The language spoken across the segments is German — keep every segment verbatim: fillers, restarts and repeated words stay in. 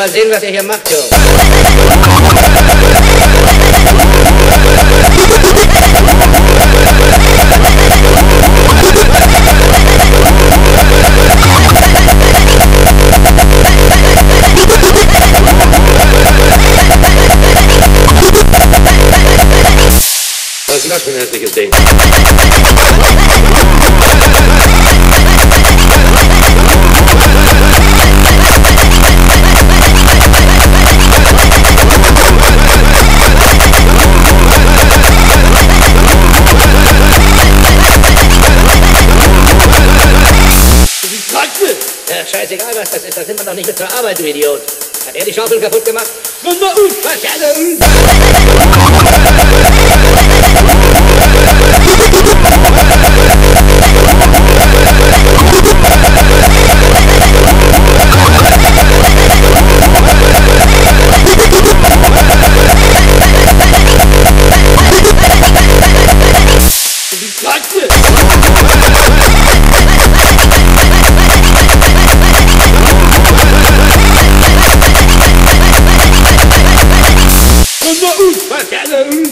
mal sehen, was ihr hier macht, Jo. Was ist das für ein hässliches Ding? Ja, scheißegal, was das ist. Das nimmt man doch nicht mit zur Arbeit, du Idiot. Hat er die Schaufel kaputt gemacht? Was ja denn? Was ja denn?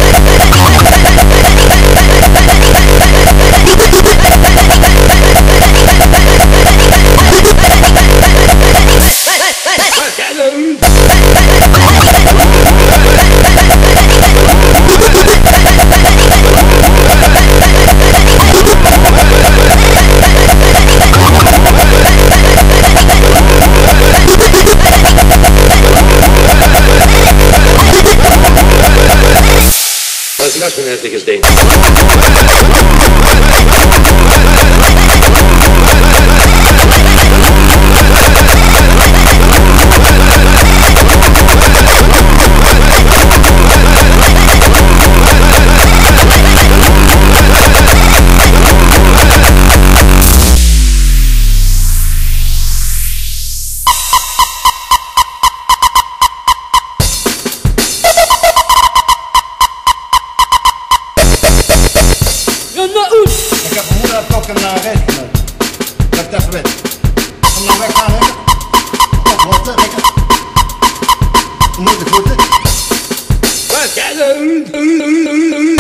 Was ist das für ein hässliches Ding? Ik heb mijn moeder ook een uh, reis genomen. Dat ik even weet. Kom nou weg gaan, lekker. Op rotten, lekker. Moet de voeten. Was ja denn?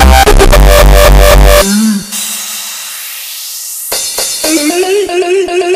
La la la la la.